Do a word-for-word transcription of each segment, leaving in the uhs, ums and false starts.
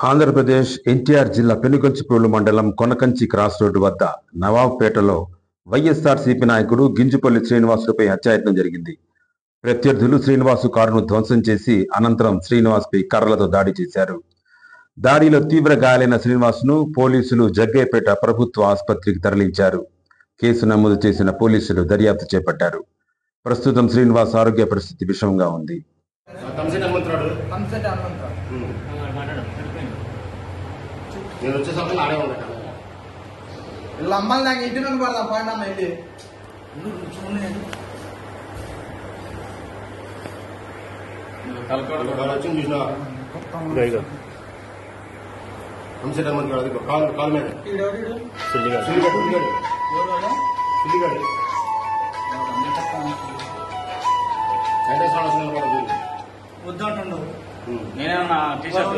ఆంధ్రప్రదేశ్ ఎన్టీఆర్ జిల్లా పెనుగంచిప్రోలు మండలం Konakanchi cross road వద్ద నవాబ్పేటలో వైఎస్ఆర్సీపీ నాయకుడు గింజుపల్లి శ్రీనివాసులపై హత్యాయత్నం జరిగింది. ప్రత్యర్థులు శ్రీనివాసు కారును ధ్వంసం చేసి అనంతరం శ్రీనివాస్పై కర్రలతో దాడి చేశారు. దాడిలో తీవ్ర గాయాలైన శ్రీనివాస్ను పోలీసులు జగ్గయ్యపేట ప్రభుత్వ ఆసుపత్రికి తరలించారు. కేసు నమోదు చేసిన పోలీసులు దర్యాప్తు చేపట్టారు. ప్రస్తుతం శ్రీనివాస్ ఆరోగ్య పరిస్థితి విషమంగా ఉంది. నేను వచ్చే సమయం ఆడే ఉంటాను. ఇలా అమ్మాయి నాకు ఇంటి నుండి పడదా పాండి అమ్మ వెళ్ళి వచ్చింది చూసిన కంసెట్ అమ్మంటాడు. అది కాలు కాలు మీద సుల్లిగాడు సుల్లిగాడు వద్దంటుండు. నేనేమన్నా టీషర్ట్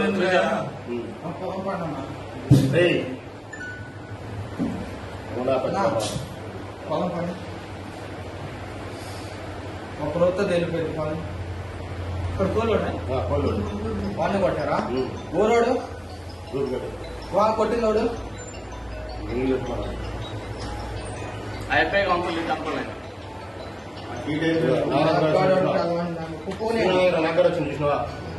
పొలం పని ఒక రోజుతో తెలిపోయింది పొలం. ఇక్కడ కోలోడా వాడిని కొట్టారా? ఊరోడు వా కొట్టినోడు అయిపోయి అంకుల్ అంకుల్ వచ్చింది చూసినవా?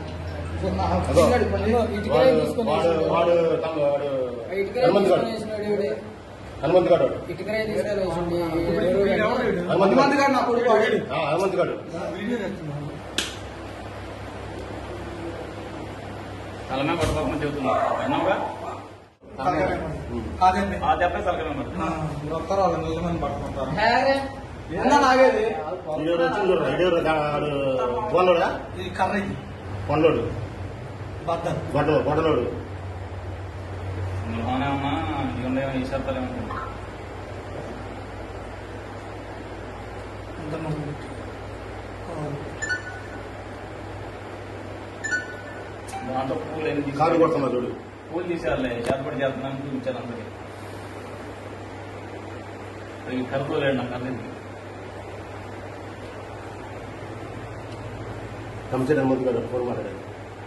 హనుమంత్ గారు హనుమంత్ గారు నా కొడుకు హనుమంత్ గారు తలమే పట్టుకోకుండా చెబుతున్నారు. విన్నావుగా? కాదండి ఆ దెబ్బ తలకమే వస్తారు వాళ్ళు నిజమని పట్టుకుంటారు. నాగేది పోలోడా ఇది కర్రీ పొండోడు బద్దలు గొడ్డ గొడ్డలోడు బాగానే ఉన్నా ఇవన్నీ ఈ శబ్దాలు ఏమంటుంది దాంతో పూలు ఎన్ని కారు కొడుతున్నా చూడు. పూలు తీసేయాలి చేతపడి చేస్తున్నాను చూపించాలి అందరికి. కలుపుకోలేడు నాకు అర్థం. కంసెట్ హనుమంత్ గారు ఫోన్ మాట్లాడారు.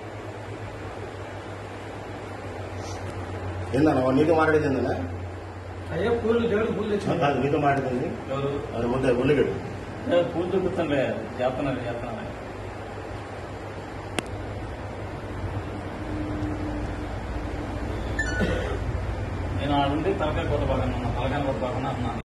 ఏందన్నా నీతో మాట్లాడేది ఏందన్నా? అయ్యో పూలు దేవుడు పూలు తెచ్చి కాదు నీతో మాట్లాడింది ఎవరు అది ముందే ఉల్లిగడ్డు పూలు చూపిస్తానులే చేస్తున్నారు చేస్తున్నారు. నేను ఆడుండి తలకాయ కొట్టబాగా తలకాయ కొట్టబాకుండా అన్నాను.